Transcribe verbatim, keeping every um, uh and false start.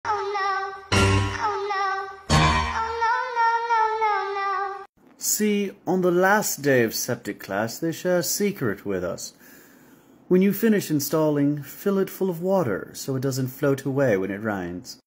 Oh no, oh no, oh no, no, no, no, no. See, on the last day of Septic Class, they share a secret with us. When you finish installing, fill it full of water so it doesn't float away when it rains.